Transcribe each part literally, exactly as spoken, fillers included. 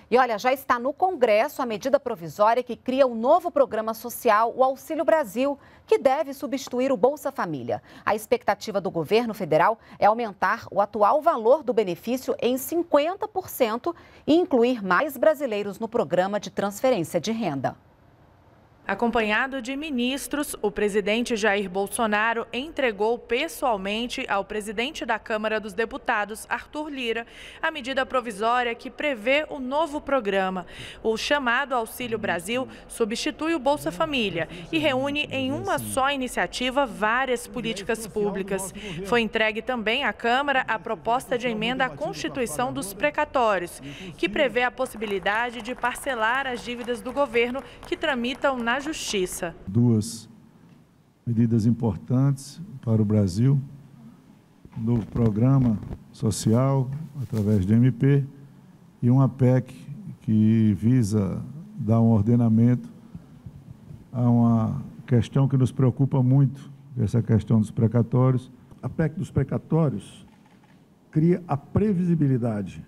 E olha, já está no Congresso a medida provisória que cria um novo programa social, o Auxílio Brasil, que deve substituir o Bolsa Família. A expectativa do governo federal é aumentar o atual valor do benefício em cinquenta por cento e incluir mais brasileiros no programa de transferência de renda. Acompanhado de ministros, o presidente Jair Bolsonaro entregou pessoalmente ao presidente da Câmara dos Deputados, Arthur Lira, a medida provisória que prevê o novo programa. O chamado Auxílio Brasil substitui o Bolsa Família e reúne em uma só iniciativa várias políticas públicas. Foi entregue também à Câmara a proposta de emenda à Constituição dos precatórios, que prevê a possibilidade de parcelar as dívidas do governo que tramitam na Justiça. Duas medidas importantes para o Brasil, novo programa social através do M P e uma P E C que visa dar um ordenamento a uma questão que nos preocupa muito, essa questão dos precatórios. A P E C dos precatórios cria a previsibilidade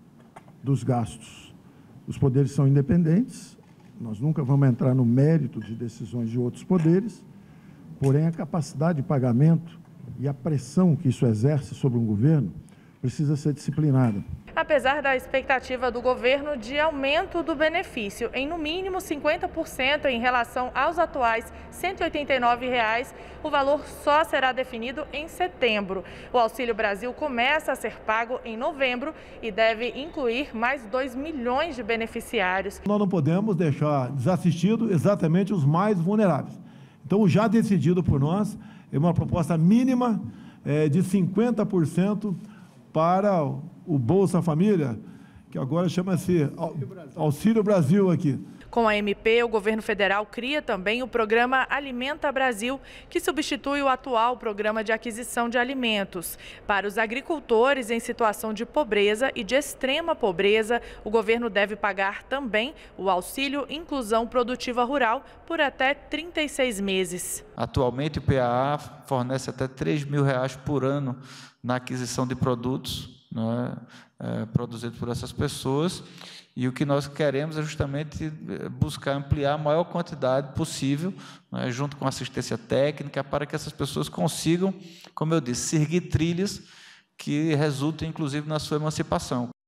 dos gastos. Os poderes são independentes. Nós nunca vamos entrar no mérito de decisões de outros poderes, porém a capacidade de pagamento e a pressão que isso exerce sobre um governo precisa ser disciplinada. Apesar da expectativa do governo de aumento do benefício em no mínimo cinquenta por cento em relação aos atuais cento e oitenta e nove reais, o valor só será definido em setembro. O Auxílio Brasil começa a ser pago em novembro e deve incluir mais dois milhões de beneficiários. Nós não podemos deixar desassistido exatamente os mais vulneráveis. Então, o já decidido por nós é uma proposta mínima é, de cinquenta por cento para o Bolsa Família, que agora chama-se Auxílio Brasil aqui. Com a M P, o governo federal cria também o programa Alimenta Brasil, que substitui o atual programa de aquisição de alimentos. Para os agricultores em situação de pobreza e de extrema pobreza, o governo deve pagar também o Auxílio Inclusão Produtiva Rural por até trinta e seis meses. Atualmente, o P A A fornece até três mil reais por ano na aquisição de produtos, né, é, produzidos por essas pessoas. E o que nós queremos é justamente buscar ampliar a maior quantidade possível, né, junto com assistência técnica, para que essas pessoas consigam, como eu disse, seguir trilhas que resultem, inclusive, na sua emancipação.